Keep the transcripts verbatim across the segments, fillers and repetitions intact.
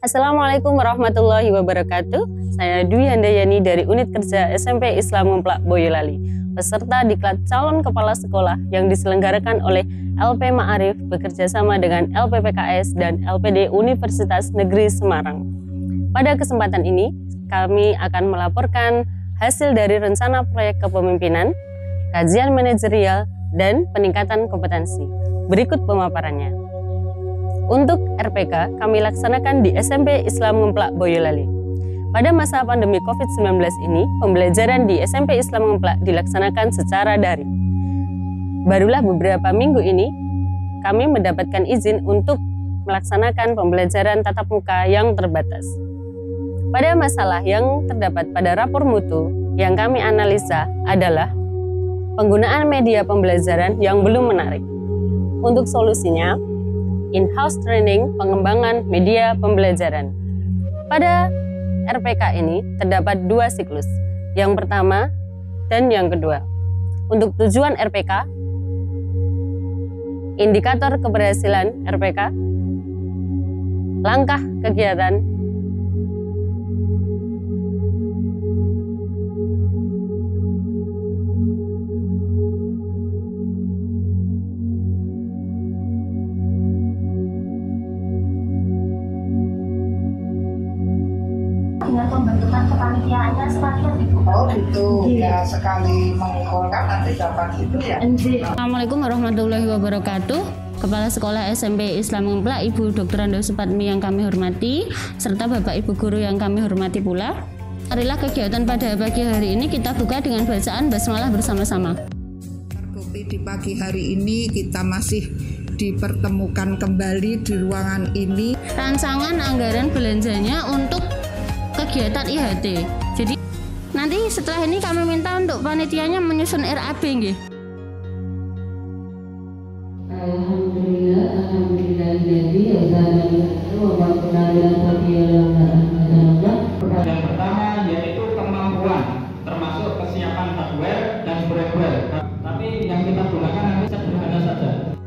Assalamualaikum warahmatullahi wabarakatuh. Saya Dwi Handayani dari Unit Kerja S M P Islam Ngemplak Boyolali, peserta diklat calon kepala sekolah yang diselenggarakan oleh L P Ma'arif bekerjasama dengan L P P K S dan L P D Universitas Negeri Semarang. Pada kesempatan ini, kami akan melaporkan hasil dari rencana proyek kepemimpinan, kajian manajerial, dan peningkatan kompetensi. Berikut pemaparannya. Untuk R P K, kami laksanakan di S M P Islam Ngemplak Boyolali. Pada masa pandemi COVID sembilan belas ini, pembelajaran di S M P Islam Ngemplak dilaksanakan secara daring. Barulah beberapa minggu ini, kami mendapatkan izin untuk melaksanakan pembelajaran tatap muka yang terbatas. Pada masalah yang terdapat pada rapor mutu yang kami analisa adalah penggunaan media pembelajaran yang belum menarik. Untuk solusinya, in-house training pengembangan media pembelajaran. Pada R P K ini terdapat dua siklus, yang pertama dan yang kedua. Untuk tujuan R P K, indikator keberhasilan R P K, langkah kegiatan, dengan pembentukan kepanitiaannya seperti itu. Oh gitu, ya sekali mengumpulkan nanti dapat itu ya. Assalamualaikum warahmatullahi wabarakatuh. Kepala Sekolah S M P Islam Ngemplak Ibu Doktor Ando Supatmi yang kami hormati, serta Bapak Ibu Guru yang kami hormati pula. Marilah kegiatan pada pagi hari ini kita buka dengan bacaan basmalah bersama-sama. Kopi di pagi hari ini kita masih dipertemukan kembali di ruangan ini. Rancangan anggaran belanjanya untuk kegiatan I H T. Jadi nanti setelah ini kami minta untuk panitianya menyusun R A B nggih. Alhamdulillah, alhamdulillah jadi yang pertama yaitu kemampuan, termasuk kesiapan hardware dan software. Tapi yang kita gunakan nanti sederhana saja.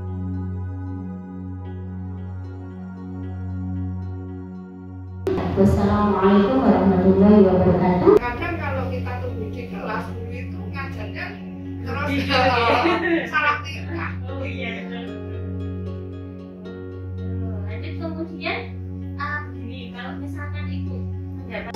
Wassalamualaikum warahmatullahi wabarakatuh. Kadang kalau kita tunggu di kelas guru itu ngajarnya terus uh, salah tingkah. Oh iya. Lanjut kemudian, uh, gini, kalau misalkan ibu mendapat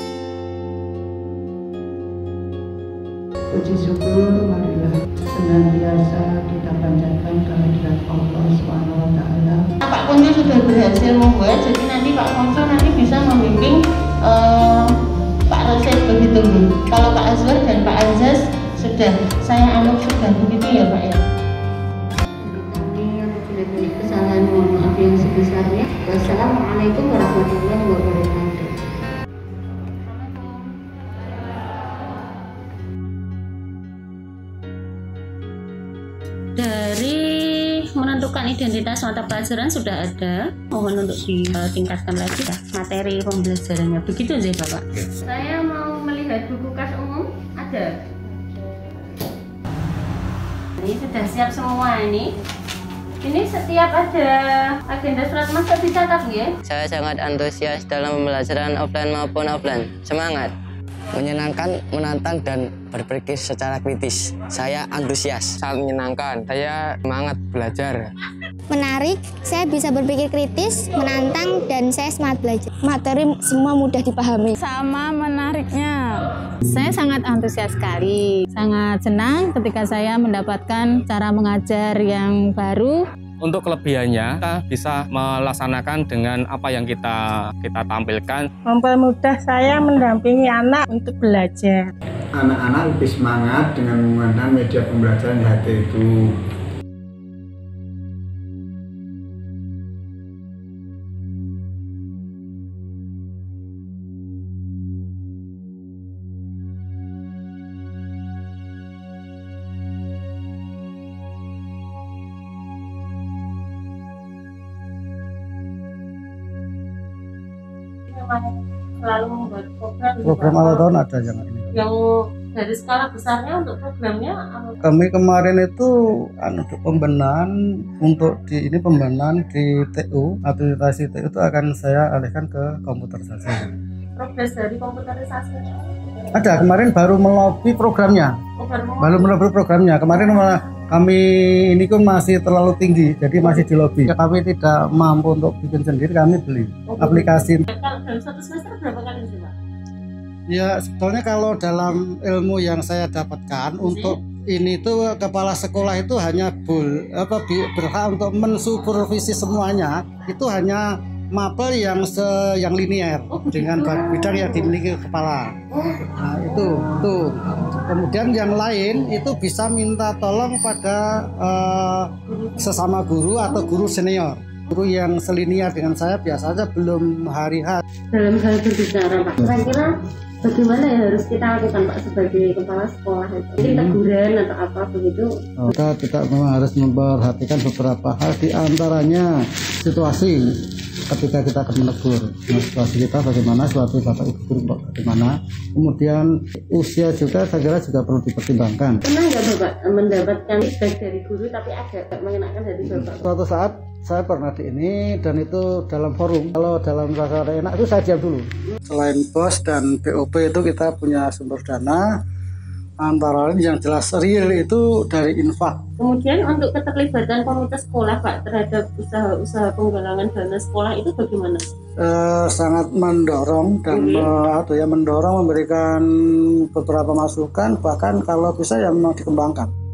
Puji syukur marilah senantiasa kita panjatkan kehadirat Allah subhanahu wa taala. Pak Konsul sudah berhasil membuat, jadi nanti Pak Konsul nanti bisa membimbing uh, Pak Rosid begitu Bu. Kalau Pak Azwar dan Pak Azaz sudah saya anggap sudah begitu ya Pak ya. Kami yang tidak kesalahan mohon maaf yang sebesarnya. Wassalamualaikum warahmatullahi wabarakatuh. Dari menentukan identitas mata pelajaran sudah ada, mohon untuk ditingkatkan lagi ya materi pembelajarannya. Begitu sih Bapak. Saya mau melihat buku kas umum, ada. Ini sudah siap semua ini. Ini setiap ada agenda surat masuk dicatat ya. Saya sangat antusias dalam pembelajaran offline maupun offline. Semangat! Menyenangkan, menantang, dan berpikir secara kritis. Saya antusias. Sangat menyenangkan. Saya semangat belajar. Menarik, saya bisa berpikir kritis, menantang, dan saya semangat belajar. Materi semua mudah dipahami. Sama menariknya. Saya sangat antusias sekali. Sangat senang ketika saya mendapatkan cara mengajar yang baru. Untuk kelebihannya, kita bisa melaksanakan dengan apa yang kita kita tampilkan. Mempermudah saya mendampingi anak untuk belajar. Anak-anak lebih semangat dengan menggunakan media pembelajaran H T itu. selalu membuat program Program awal tahun ada yang ini. yang dari skala besarnya untuk programnya apa? Kami kemarin itu anu pembenahan untuk di ini pembenahan di T U, aplikasi T U itu akan saya alihkan ke komputer saja. Progres dari komputerisasi ada kemarin baru melobi programnya. Oh, baru, baru melobi programnya kemarin malah kami ini kan masih terlalu tinggi, jadi masih di lobby. Kami tidak mampu untuk bikin sendiri, kami beli oh, aplikasi. Kalau dalam satu semester berapa kali sih, Pak? Ya sebetulnya kalau dalam ilmu yang saya dapatkan hmm. untuk ini tuh kepala sekolah itu hanya bul apa berhak untuk mensupervisi semuanya, itu hanya mapel yang se yang linier oh, dengan bidang yang dimiliki kepala. Nah itu tuh. Kemudian yang lain itu bisa minta tolong pada uh, sesama guru atau guru senior. Guru yang selinier dengan saya biasanya belum hari H. Dalam hal berbicara Pak, kira-kira bagaimana yang harus kita lakukan Pak sebagai kepala sekolah itu? Mungkin teguran atau apa begitu? Kita tidak memang harus memperhatikan beberapa hal, di antaranya situasi ketika kita akan menegur. Nah, situasi kita bagaimana, situasi bapak ibu guru bagaimana, kemudian usia juga saya kira juga perlu dipertimbangkan. Pernah nggak Bapak mendapatkan feedback dari guru tapi agak mengenakan dari Bapak? Suatu saat saya pernah di ini dan itu dalam forum. Kalau dalam rasa enak itu saya diam dulu. Selain bos dan B O P itu kita punya sumber dana, antara lain yang jelas real itu dari infak. Kemudian untuk keterlibatan komunitas sekolah Pak terhadap usaha-usaha penggalangan dana sekolah itu bagaimana? Eh, sangat mendorong dan okay. me, atau ya mendorong memberikan beberapa masukan, bahkan kalau bisa yang memang dikembangkan.